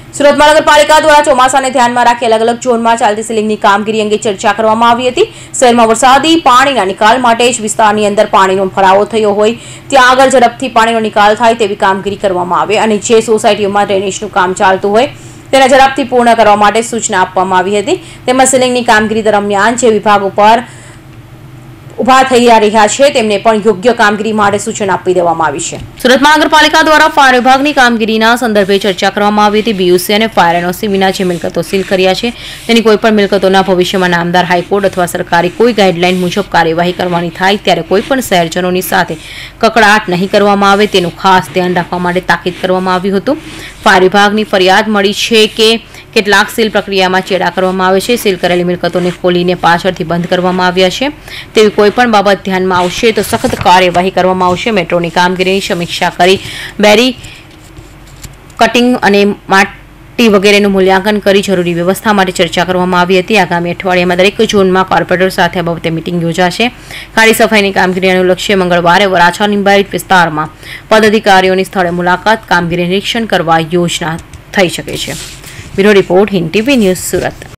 સુરત મહાનગરપાલિકા દ્વારા ચોમાસાને ધ્યાનમાં રાખી અલગ અલગ ઝોનમાં ચાલતી સીલિંગની કામગીરી અંગે ચર્ચા કરવામાં આવી હતી। શહેરમાં વરસાદી પાણીના નિકાલ માટે જ વિસ્તારની અંદર પાણીનો ભરાવો થયો હોય ત્યાં આગળ ઝડપથી પાણીનો નિકાલ થાય તેવી કામગીરી કરવામાં આવે અને જે સોસાયટીઓમાં ડ્રેનેજનું કામ ચાલતું હોય તેને ઝડપથી પૂર્ણ કરવા માટે સૂચના આપવામાં આવી હતી। તેમજ સીલિંગની કામગીરી દરમિયાન જે વિભાગ ઉપર ઉભા થઈ રહ્યા છે તેમને પણ યોગ્ય કામગીરી માટે સૂચના આપી દેવામાં આવી છે। સુરત મહાનગરપાલિકા દ્વારા ફાયર વિભાગની કામગીરીના સંદર્ભે ચર્ચા કરવામાં આવી હતી। બીયુસી અને ફાયર એનઓસી વિના જે મિલકતો સીલ કર્યા છે તેની કોઈપણ મિલકતોના ભવિષ્યમાં નામદાર હાઈકોર્ટ અથવા સરકારી કોઈ ગાઈડલાઈન મુજબ કાર્યવાહી કરવાની થાય ત્યારે કોઈપણ શહેરજનોની સાથે કકડાટ નહીં કરવામાં આવે તેનું ખાસ ધ્યાન રાખવા માટે તાકીદ કરવામાં આવ્યું હતું। ફાયર વિભાગની ફરિયાદ મળી છે કે કેટલાક સીલ પ્રક્રિયામાં ચેડા કરવામાં આવે છે। સીલ કરેલી મિલકતોને ખોલીને પાછળથી બંધ કરવામાં આવ્યા છે તેવી કોઈપણ બાબત ધ્યાનમાં આવશે તો સખત કાર્યવાહી કરવામાં આવશે। મેટ્રોની કામગીરીની સમીક્ષા કરી બેરી કટિંગ અને માટી વગેરેનું મૂલ્યાંકન કરી જરૂરી વ્યવસ્થા માટે ચર્ચા કરવામાં આવી હતી। આગામી અઠવાડિયામાં દરેક ઝોનમાં કોર્પોરેટર સાથે આ બાબતે મીટિંગ યોજાશે। ખાડી સફાઈની કામગીરી અનુલક્ષે મંગળવારે વરાછા લિંબાયત વિસ્તારમાં પદાધિકારીઓની સ્થળે મુલાકાત કામગીરી નિરીક્ષણ કરવા યોજના થઈ શકે છે। Bureau report Hind TV news Surat.